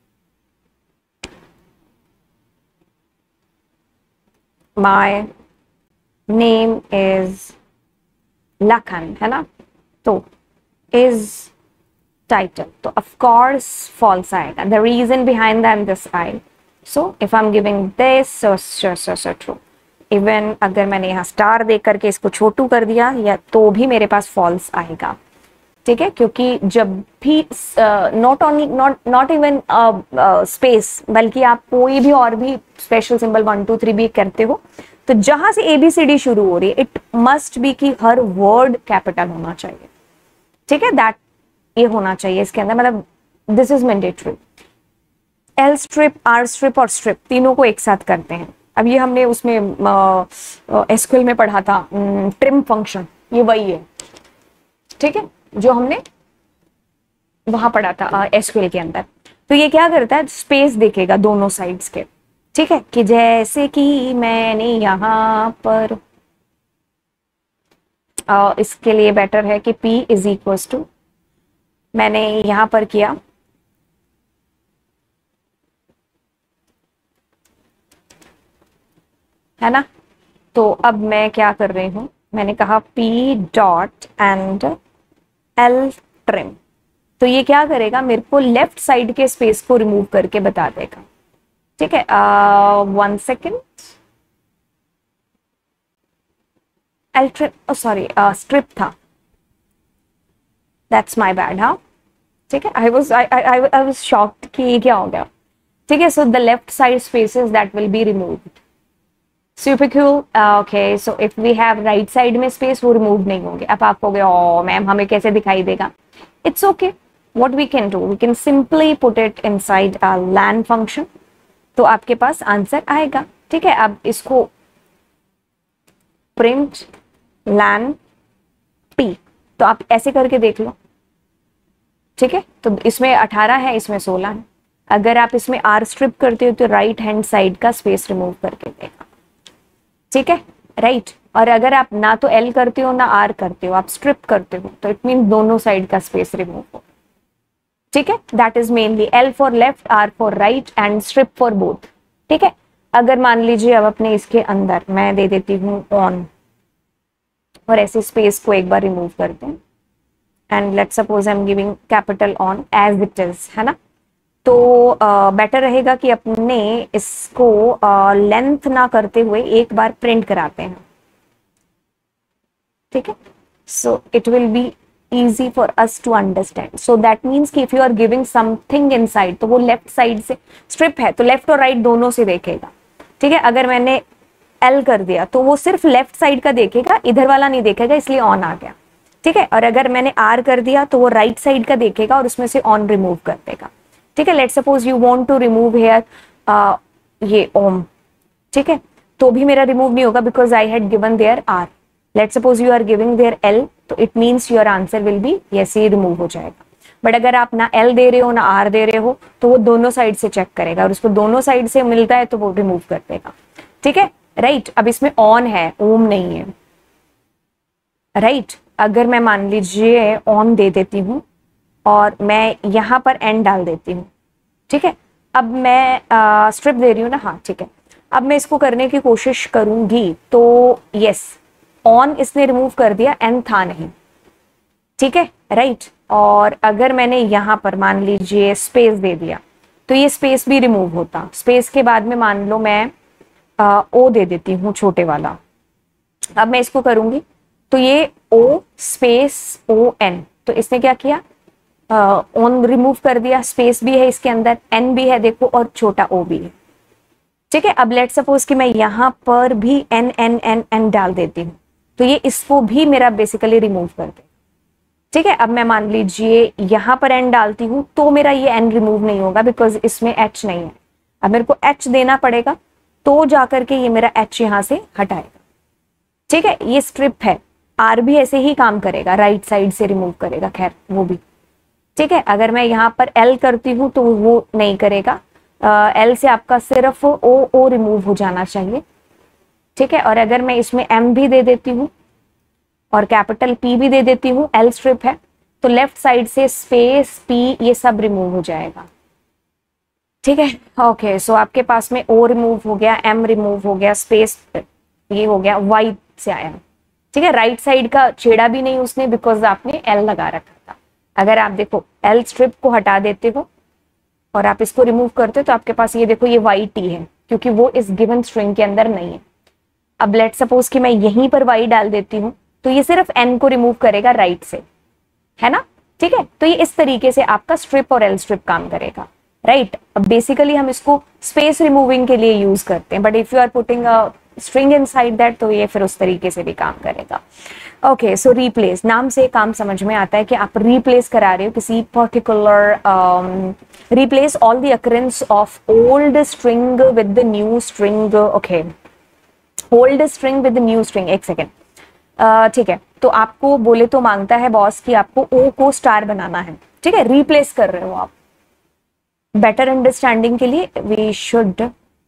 my name is Lakhan, है ना, तो is title, तो of course false आएगा। The reason behind that this I, so if I'm giving this, so so so so true। Even अगर मैंने यहाँ star दे करके इसको छोटू कर दिया या तो भी मेरे पास false आएगा। ठीक है, क्योंकि जब भी not only not not even space, बल्कि आप कोई भी और भी special symbol one two three भी करते हो, तो जहां से ए बी सी डी शुरू हो रही है इट मस्ट बी कि हर वर्ड कैपिटल होना चाहिए। ठीक है, दैट ये होना चाहिए इसके अंदर, मतलब this is mandatory. L strip, R strip और स्ट्रिप तीनों को एक साथ करते हैं। अब ये हमने उसमें एसक्यूएल में पढ़ा था, ट्रिम फंक्शन, ये वही है। ठीक है, जो हमने वहां पढ़ा था एसक्यूएल के अंदर। तो ये क्या करता है, स्पेस देखेगा दोनों साइड्स के। ठीक है, कि जैसे कि मैंने यहां पर आ, इसके लिए बेटर है कि P इज इक्वल टू, मैंने यहां पर किया है ना, तो अब मैं क्या कर रही हूं, मैंने कहा P dot and L trim, तो ये क्या करेगा, मेरे को लेफ्ट साइड के स्पेस को रिमूव करके बता देगा। ठीक है, one second, L trim sorry strip था, दैट्स माय बैड। हाँ ठीक है, I was I I I was shocked कि ये क्या हो गया। ठीक है, so the left side spaces that will be removed. Super cool. Uh, okay, so if we have right side में space वो remove नहीं होंगे। अब आप कहोगे ओ मैम हमें कैसे दिखाई देगा? It's okay. What we can do, we can simply put it inside a lan function. तो आपके पास आंसर आएगा। ठीक है, अब इसको प्रिंट लैन पी, तो आप ऐसे करके देख लो। ठीक है, तो इसमें अठारह है, इसमें सोलह है। अगर आप इसमें आर स्ट्रिप करते हो तो राइट हैंड साइड का स्पेस रिमूव करके देगा। ठीक है, राइट। और अगर आप ना तो एल करते हो ना आर करते हो, आप स्ट्रिप करते हो, तो इट मीन दोनों साइड का स्पेस रिमूव हो। ठीक है, that is mainly L for left, R for right and strip for both. ठीक है, अगर मान लीजिए अब अपने इसके अंदर मैं दे देती हूँ ऑन, और ऐसे स्पेस को एक बार रिमूव करते हैं, and let's suppose I am giving capital on as it is, है ना। तो बेटर uh, रहेगा कि अपने इसको लेंथ uh, ना करते हुए एक बार प्रिंट कराते हैं। ठीक है, so it will be easy for us to understand. So that means कि if you are giving something inside, तो वो लेफ्ट साइड से स्ट्रिप है तो लेफ्ट और राइट right दोनों से देखेगा। ठीक है, अगर मैंने L कर दिया तो वो सिर्फ लेफ्ट साइड का देखेगा, इधर वाला नहीं देखेगा, इसलिए ऑन आ गया। ठीक है, और अगर मैंने R कर दिया तो वो राइट right साइड का देखेगा और उसमें से ऑन रिमूव कर देगा। ठीक है, let's suppose you want to remove here ये ओम, ठीक है, तो भी मेरा रिमूव नहीं होगा because I had given there R। Let's suppose you are giving there L, तो it means your answer will be yes, ये रिमूव हो जाएगा। बट अगर आप ना L दे रहे हो ना R दे रहे हो तो वो दोनों साइड से चेक करेगा और उसको दोनों साइड से मिलता है तो वो रिमूव कर देगा। ठीक है, राइट। अब इसमें ऑन है, ओम नहीं है, राइट। अगर मैं मान लीजिए ऑन दे देती हूँ और मैं यहाँ पर एन डाल देती हूँ। ठीक है, अब मैं स्ट्रिप दे रही हूँ ना, हाँ ठीक है। अब मैं इसको करने की कोशिश करूंगी तो यस, ऑन इसने रिमूव कर दिया, एन था नहीं। ठीक है, राइट। और अगर मैंने यहां पर मान लीजिए स्पेस दे दिया तो ये स्पेस भी रिमूव होता। स्पेस के बाद में मान लो मैं आ, ओ दे देती हूँ छोटे वाला। अब मैं इसको करूंगी तो ये ओ स्पेस ओ एन, तो इसने क्या किया, ऑन रिमूव कर दिया, स्पेस भी है इसके अंदर, एन भी है देखो, और छोटा ओ भी है। ठीक है, अब लेट सपोज कि मैं यहां पर भी एन एन एन एन डाल देती हूँ तो ये इसको भी मेरा बेसिकली रिमूव कर दे। ठीक है, अब मैं मान लीजिए यहां पर एन डालती हूं तो मेरा ये एन रिमूव नहीं होगा बिकॉज इसमें एच नहीं है। अब मेरे को एच देना पड़ेगा तो जाकर के ये मेरा एच यहां से हटाएगा। ठीक है, ये स्ट्रिप है, आर भी ऐसे ही काम करेगा, राइट साइड से रिमूव करेगा, खैर वो भी। ठीक है, अगर मैं यहां पर एल करती हूं तो वो नहीं करेगा, एल से आपका सिर्फ ओ ओ रिमूव हो जाना चाहिए। ठीक है, और अगर मैं इसमें एम भी दे देती हूँ और कैपिटल पी भी दे देती हूँ, एल स्ट्रिप है, तो लेफ्ट साइड से स्पेस पी ये सब रिमूव हो जाएगा। ठीक है, ओके। सो आपके पास में ओ रिमूव हो गया, एम रिमूव हो गया, स्पेस ये हो गया, वाई से आया। ठीक है, राइट साइड का छेड़ा भी नहीं उसने बिकॉज आपने एल लगा रखा था। अगर आप देखो एल स्ट्रिप को हटा देते हो और आप इसको रिमूव करते हो तो आपके पास ये देखो ये वाई टी है, क्योंकि वो इस गिवन स्ट्रिंग के अंदर नहीं है। अब लेट सपोज कि मैं यहीं पर वाई डाल देती हूँ तो ये सिर्फ एन को रिमूव करेगा राइट से, है ना। ठीक है, तो ये इस तरीके से आपका स्ट्रिप और एल स्ट्रिप काम करेगा, राइट। अब बेसिकली हम इसको स्पेस रिमूविंग के लिए यूज करते हैं, but if you are putting a string inside that तो ये फिर उस तरीके से भी काम करेगा। ओके, सो रिप्लेस, नाम से काम समझ में आता है कि आप रिप्लेस करा रहे हो किसी particular, replace all the occurrence of old string with the new string. Okay, old string with new string, एक सेकेंड। ठीक है, तो आपको बोले तो मांगता है बॉस कि आपको ओ को स्टार बनाना है। ठीक है, रिप्लेस कर रहे हो आप। बेटर अंडरस्टैंडिंग के लिए वी शुड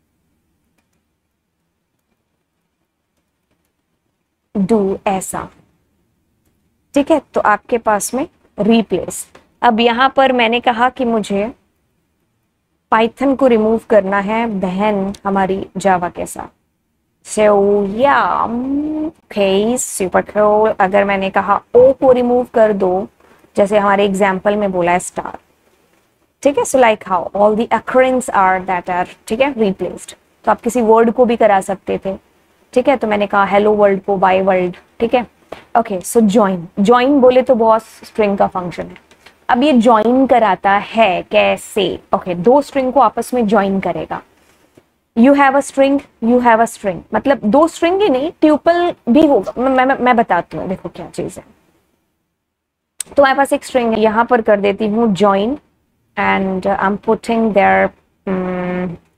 डू ऐसा। ठीक है, तो आपके पास में रिप्लेस। अब यहां पर मैंने कहा कि मुझे पाइथन को रिमूव करना है बहन हमारी जावा के साथ। So yeah, okay, super cool. अगर मैंने कहा ओ को रिमूव कर दो, जैसे हमारे एग्जाम्पल में बोला है स्टार। ठीक है, so like how all the occurrence are that are, ठीक है, रिप्लेस्ड। तो आप किसी वर्ड को भी करा सकते थे। ठीक है, तो मैंने कहा हेलो वर्ल्ड को बाय वर्ल्ड। ठीक है, ओके। सो ज्वाइन, ज्वाइन बोले तो बहुत स्ट्रिंग का फंक्शन है। अब ये ज्वाइन कराता है कैसे? ओके okay, दो स्ट्रिंग को आपस में ज्वाइन करेगा। You have a string, you have a string, मतलब दो स्ट्रिंग ही नहीं, ट्यूपल भी होगा। मैं मैं, मैं बताती हूँ, देखो क्या चीज है। तो हमारे पास एक स्ट्रिंग है, यहां पर कर देती हूँ join and I am putting there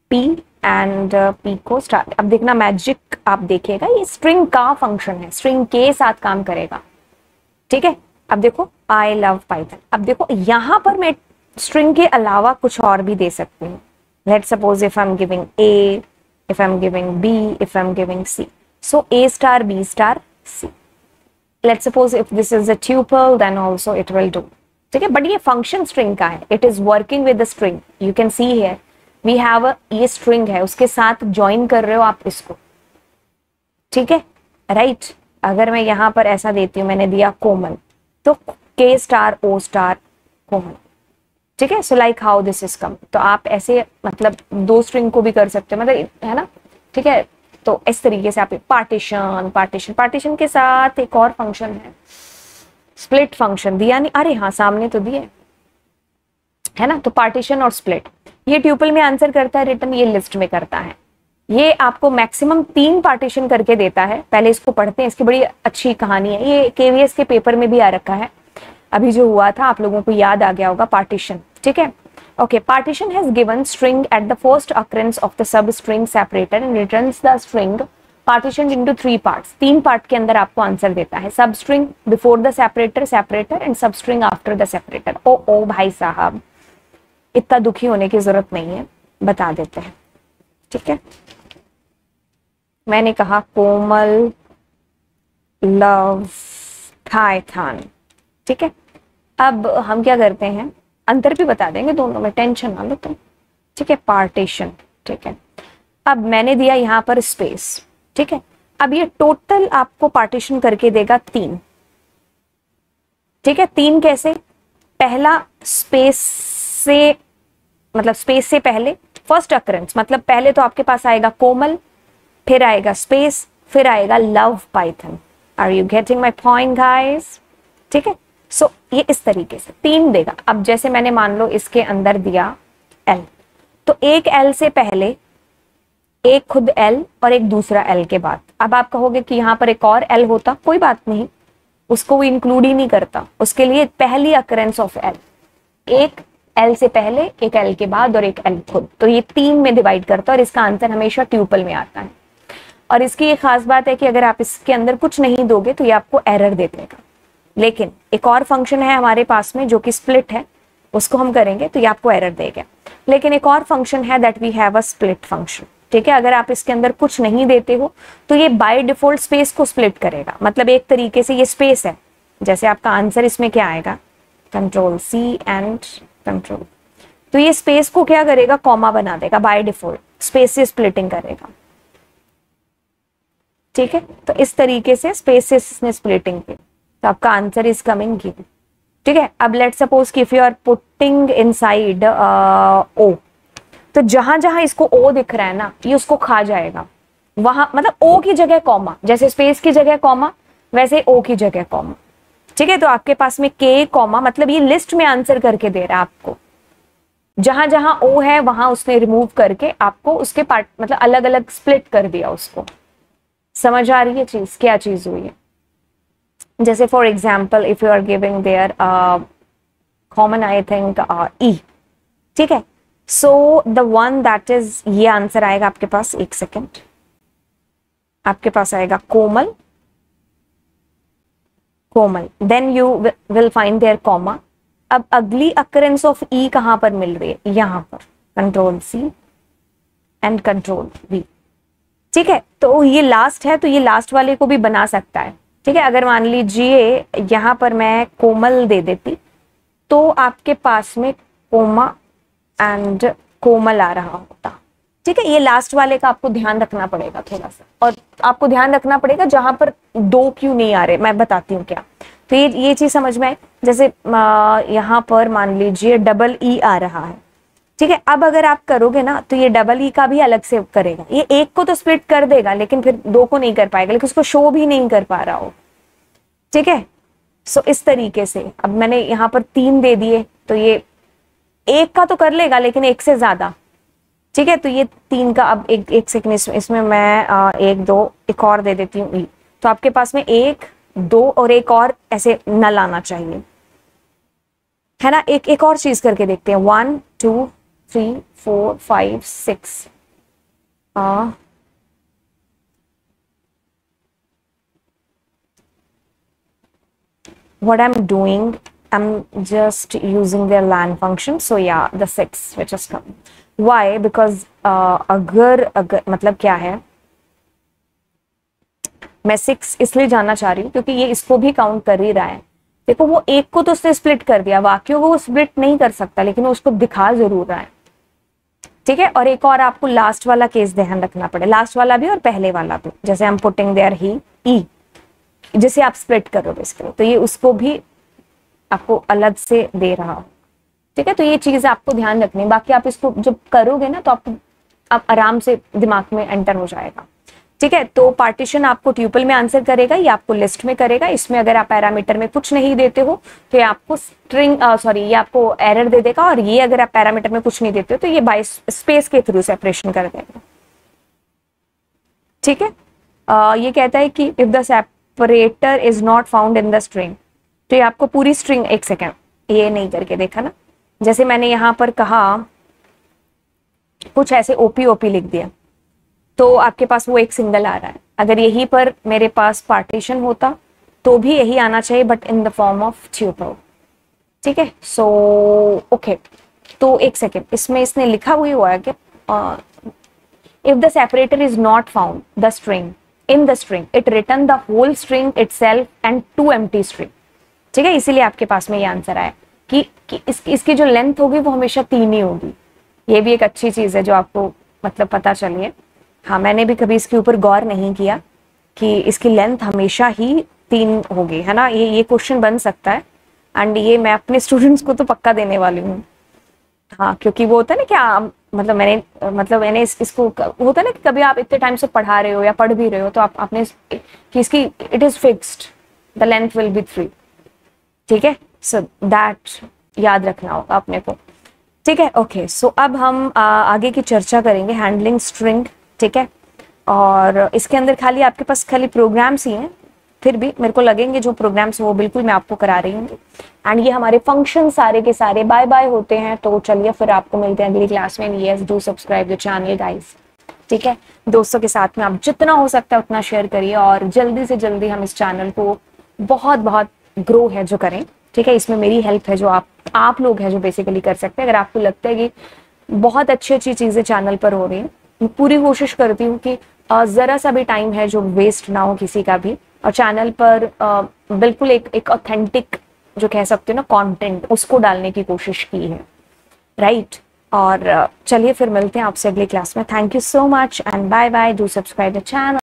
P and P को स्टार। अब देखना मैजिक आप देखिएगा, ये स्ट्रिंग का फंक्शन है, स्ट्रिंग के साथ काम करेगा, ठीक है। अब देखो आई लव पाइथन। अब देखो यहां पर मैं स्ट्रिंग के अलावा कुछ और भी दे सकती हूँ। Let's suppose if I am giving A, if I'm giving B, if I'm giving C. So A star, B star, C. Let's suppose if this is a tuple, then also it will do. ठीक है, but ये function string का है, it is working with the string. You can see here we have a, ये string है, उसके साथ join कर रहे हो आप इसको, ठीक है, राइट right? अगर मैं यहां पर ऐसा देती हूं, मैंने दिया कोमल, तो के स्टार ओ स्टार कोमल, ठीक है। So like how this is come, तो आप ऐसे मतलब दो स्ट्रिंग को भी कर सकते हो, मतलब है ना, ठीक है। तो इस तरीके से आप पार्टीशन पार्टीशन पार्टीशन के साथ एक और फंक्शन है स्प्लिट फंक्शन, दिया नहीं, अरे हाँ सामने तो दिए है ना। तो पार्टीशन और स्प्लिट, ये ट्यूपल में आंसर करता है, रिटर्न ये लिस्ट में करता है। ये आपको मैक्सिमम तीन पार्टीशन करके देता है। पहले इसको पढ़ते हैं, इसकी बड़ी अच्छी कहानी है, ये केवीएस के पेपर में भी आ रखा है, अभी जो हुआ था आप लोगों को याद आ गया होगा, पार्टीशन, ठीक है। Okay, partition has given string at the first occurrence of the sub string separator and returns the string partition into three parts. तीन पार्ट के अंदर आपको आंसर देता है, sub string before the separator separator and sub string after the separator. ओ ओ भाई साहब, इतना दुखी होने की जरूरत नहीं है, बता देते हैं, ठीक है। मैंने कहा कोमल लव पाइथन, ठीक है। अब हम क्या करते हैं, अंतर भी बता देंगे दोनों में, टेंशन ना लो तुम, ठीक है। पार्टीशन, ठीक है। अब मैंने दिया यहां पर स्पेस, ठीक है। अब ये टोटल आपको पार्टीशन करके देगा तीन, ठीक है। तीन कैसे, पहला स्पेस से, मतलब स्पेस से पहले फर्स्ट अकरेंस, मतलब पहले तो आपके पास आएगा कोमल, फिर आएगा स्पेस, फिर आएगा love Python. Are you getting my point guys, ठीक है। सो so, ये इस तरीके से तीन देगा। अब जैसे मैंने मान लो इसके अंदर दिया L, तो एक L से पहले एक खुद L और एक दूसरा L के बाद। अब आप कहोगे कि यहाँ पर एक और L होता, कोई बात नहीं, उसको वो इंक्लूड ही नहीं करता, उसके लिए पहली अकरेंस ऑफ L, एक L से पहले एक L के बाद और एक L खुद, तो ये तीन में डिवाइड करता है और इसका आंसर हमेशा ट्यूपल में आता है। और इसकी एक खास बात है कि अगर आप इसके अंदर कुछ नहीं दोगे तो ये आपको एरर दे देगा। लेकिन एक और फंक्शन है हमारे पास में जो कि स्प्लिट है, उसको हम करेंगे तो ये आपको एरर देगा। लेकिन एक और फंक्शन है that we have a split function, ठीक है। अगर आप इसके अंदर कुछ नहीं देते हो तो ये बाय डिफॉल्ट स्पेस को स्प्लिट करेगा, मतलब एक तरीके से ये स्पेस है। जैसे आपका आंसर इसमें क्या आएगा, कंट्रोल सी एंड कंट्रोल, तो ये स्पेस को क्या करेगा, कॉमा बना देगा, बाय डिफॉल्ट स्पेस से स्प्लिटिंग करेगा, ठीक है। तो इस तरीके से स्पेस से इसने स्प्लिटिंग की, तो आपका आंसर इज कमिंग गिवन, ठीक है। अब लेट्स सपोज कि if you are putting inside O, तो जहां जहां इसको ओ दिख रहा है ना, ये उसको खा जाएगा, वहां मतलब ओ की जगह कॉमा, जैसे स्पेस की जगह कॉमा वैसे ओ की जगह कॉमा, ठीक है। तो आपके पास में के कॉमा, मतलब ये लिस्ट में आंसर करके दे रहा है आपको, जहां जहां ओ है वहां उसने रिमूव करके आपको उसके पार्ट मतलब अलग अलग स्प्लिट कर दिया उसको। समझ आ रही है चीज, क्या चीज हुई है। जैसे for example if you are giving there common I think E, ठीक है। So the one that is, ये आंसर आएगा आपके पास, एक सेकेंड, आपके पास आएगा कोमल कोमल, then you will find there comma. अब अगली अकरेंस ऑफ ई कहां पर मिल रही है, यहां पर, control C and control V, ठीक है। तो ये लास्ट है, तो ये लास्ट वाले को भी बना सकता है, ठीक है। अगर मान लीजिए यहां पर मैं कोमल दे देती तो आपके पास में कोमा एंड कोमल आ रहा होता, ठीक है। ये लास्ट वाले का आपको ध्यान रखना पड़ेगा थोड़ा सा, और आपको ध्यान रखना पड़ेगा जहां पर दो क्यों नहीं आ रहे, मैं बताती हूँ क्या। तो ये ये चीज समझ में आए। जैसे यहाँ पर मान लीजिए डबल ई आ रहा है, ठीक है। अब अगर आप करोगे ना तो ये डबल ई का भी अलग से करेगा, ये एक को तो स्प्लिट कर देगा लेकिन फिर दो को नहीं कर पाएगा, लेकिन उसको शो भी नहीं कर पा रहा हो, ठीक है। सो इस तरीके से अब मैंने यहाँ पर तीन दे दिए, तो ये एक का तो कर लेगा लेकिन एक से ज्यादा, ठीक है। तो ये तीन का, अब एक एक सेकंड, इसमें इसमें मैं आ, एक दो एक और दे देती हूँ ई, तो आपके पास में एक दो और एक और ऐसे न लाना चाहिए, है ना। एक एक और चीज करके देखते हैं, one two three four five six, uh, what I'm doing, I'm just using their lan function. So yeah, the six which is coming. Why? Because uh, अगर अगर मतलब क्या है, मैं सिक्स इसलिए जानना चाह रही हूँ क्योंकि ये इसको भी काउंट कर ही रहा है। देखो वो एक को तो उसने स्प्लिट कर दिया, वाक्यों को वो स्प्लिट नहीं कर सकता, लेकिन वो उसको दिखा जरूर रहा है। ठीक है, और एक और आपको लास्ट वाला केस ध्यान रखना पड़े, लास्ट वाला भी और पहले वाला भी। जैसे हम पुटिंग देयर ही ई, जैसे आप स्प्लिट करो बेसिकली, तो ये उसको भी आपको अलग से दे रहा हो। ठीक है, तो ये चीज आपको ध्यान रखनी है। बाकी आप इसको जब करोगे ना तो आप, आप आराम से दिमाग में एंटर हो जाएगा। ठीक है, तो पार्टीशन आपको ट्यूपल में आंसर करेगा, ये आपको लिस्ट में करेगा। इसमें अगर आप पैरामीटर में कुछ नहीं देते हो तो ये आपको स्ट्रिंग सॉरी ये आपको एरर दे देगा, और ये अगर आप पैरामीटर में कुछ नहीं देते हो तो ये बाय स्पेस के थ्रू सेपरेशन कर देगा। ठीक है, uh, ये कहता है कि if the separator is not found in the string, तो ये आपको पूरी स्ट्रिंग, एक सेकेंड ये नहीं करके देखा ना, जैसे मैंने यहां पर कहा कुछ ऐसे ओपी ओपी लिख दिया, तो आपके पास वो एक सिंगल आ रहा है। अगर यहीं पर मेरे पास पार्टीशन होता तो भी यही आना चाहिए, but in the form of tuple. ठीक है, सो ओके, तो एक सेकेंड, इसमें इसने लिखा हुआ हुआ है कि if the separator is not found the string in the string it return the whole string itself and two empty string. ठीक है, इसीलिए आपके पास में ये आंसर आया कि, कि इस, इसकी जो लेंथ होगी वो हमेशा तीन ही होगी। ये भी एक अच्छी चीज है जो आपको मतलब पता चलिए। हाँ, मैंने भी कभी इसके ऊपर गौर नहीं किया कि इसकी लेंथ हमेशा ही तीन होगी, है ना। ये ये क्वेश्चन बन सकता है, एंड ये मैं अपने स्टूडेंट्स को तो पक्का देने वाली हूँ। हाँ, क्योंकि वो होता है ना क्या, मतलब मैंने मतलब मैंने इस, इसको होता है ना कि कभी आप इतने टाइम से पढ़ा रहे हो या पढ़ भी रहे हो, तो आप आपने कि इसकी it is fixed the length will be three. ठीक है, सो दैट याद रखना होगा अपने को। ठीक है, ओके, सो अब हम आ, आगे की चर्चा करेंगे, हैंडलिंग स्ट्रिंग। ठीक है, और इसके अंदर खाली आपके पास खाली प्रोग्राम्स ही हैं, फिर भी मेरे को लगेंगे जो प्रोग्राम्स वो बिल्कुल मैं आपको करा रही हूँ। एंड ये हमारे फंक्शन सारे के सारे बाय बाय होते हैं। तो चलिए फिर आपको मिलते हैं अगली क्लास में। Yes, do subscribe the channel guys. ठीक है, दोस्तों के साथ में आप जितना हो सकता है उतना शेयर करिए, और जल्दी से जल्दी हम इस चैनल को बहुत बहुत ग्रो है जो करें। ठीक है, इसमें मेरी हेल्प है जो आप आप लोग हैं जो बेसिकली कर सकते हैं। अगर आपको लगता है कि बहुत अच्छी अच्छी चीजें चैनल पर हो रही हैं, मैं पूरी कोशिश करती हूँ कि जरा सा भी टाइम है जो वेस्ट ना हो किसी का भी, और चैनल पर बिल्कुल एक एक ऑथेंटिक जो कह सकते हो ना कंटेंट, उसको डालने की कोशिश की है। राइट, और चलिए फिर मिलते हैं आपसे अगली क्लास में। Thank you so much and bye bye. Do subscribe the channel.